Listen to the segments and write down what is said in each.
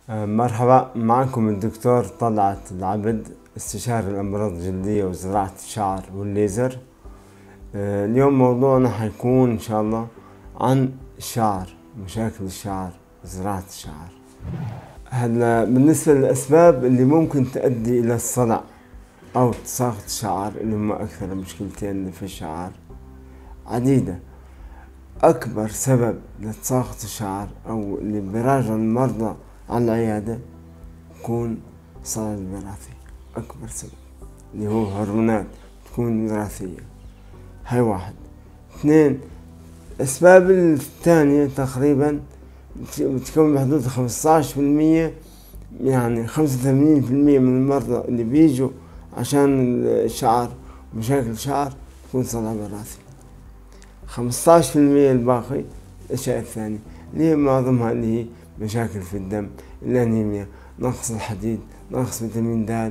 مرحبا، معكم الدكتور طلعت العبد، استشاري الأمراض الجلدية وزراعة الشعر والليزر. اليوم موضوعنا حيكون إن شاء الله عن الشعر، مشاكل الشعر وزراعة الشعر. هلا بالنسبة للأسباب اللي ممكن تؤدي إلى الصلع أو تساقط الشعر، اللي هم أكثر مشكلتين في الشعر عديدة. أكبر سبب لتساقط الشعر أو اللي بيراجعوا المرضى على العيادة يكون الصلع الوراثي. أكبر سبب اللي هو هرمونات تكون وراثية، هاي واحد. اثنين، الأسباب الثانية تقريبا بتكون بحدود 15%، يعني 85% من المرضى اللي بيجوا عشان الشعر مشاكل الشعر تكون صلع وراثي. 15% الباقي الأشياء الثانية اللي هي معظمها اللي هي مشاكل في الدم، الأنيميا، نقص الحديد، نقص فيتامين د،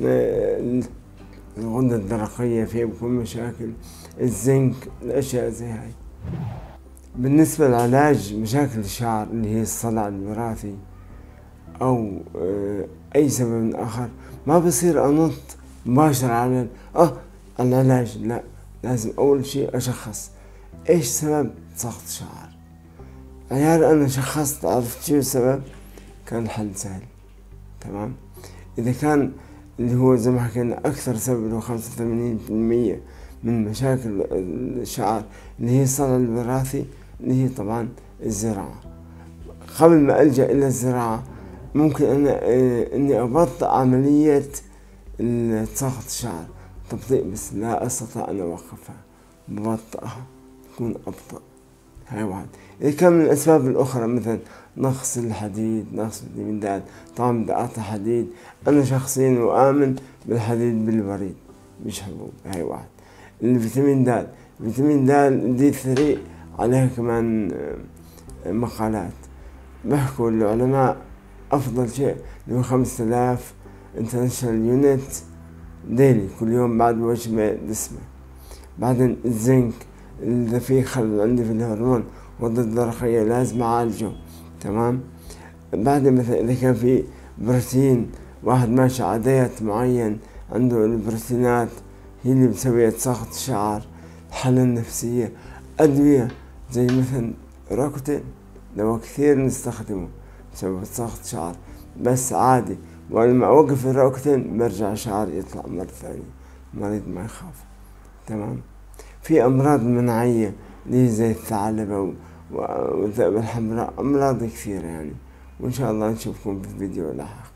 الغدة الدرقية فيها بيكون مشاكل، الزنك، الأشياء زي هاي. بالنسبة لعلاج مشاكل الشعر اللي هي الصلع الوراثي أو أي سبب آخر، ما بصير أنط مباشرة على العلاج، لا، لازم أول شيء أشخص إيش سبب سقط الشعر. عيال أنا شخصت عرفت شو السبب، كان الحل سهل. تمام. إذا كان اللي هو زي ما حكينا أكثر سبب اللي هو 85% من مشاكل الشعر اللي هي الصلع الوراثي، اللي هي طبعا الزراعة. قبل ما ألجأ إلى الزراعة ممكن أنا إني أبطئ عملية تساقط الشعر، تبطيء بس، لا أستطيع أن أوقفها، ببطئها تكون أبطأ. هاي واحد. إذا كان من الأسباب الأخرى مثلا نقص الحديد، نقص فيتامين د، طبعا بدي أعطي حديد. أنا شخصيا وآمن بالحديد بالوريد مش حبوب. هاي واحد. الفيتامين د، فيتامين د 3 عليها كمان مقالات بحكوا العلماء أفضل شيء اللي هو 5000 انترناشونال يونت ديلي، كل يوم بعد وجبة دسمة. بعدين الزنك، إذا في خلل عندي في الهرمون غدة الدرقية لازم أعالجه. تمام. بعدين مثلا إذا كان في بروتين، واحد ماشي على دايت معين عنده البروتينات هي اللي بتسوي تساقط الشعر. الحالة النفسية، أدوية زي مثلا روكوتين، دواء كثير نستخدمه بسبب تساقط الشعر، بس عادي، ولما أوقف الروكوتين برجع الشعر يطلع مرة ثانية، المريض ما يخاف. تمام. في أمراض مناعية اللي زي الثعلبة والذئبة الحمراء، أمراض كثيرة يعني. وإن شاء الله نشوفكم في الفيديو لاحق.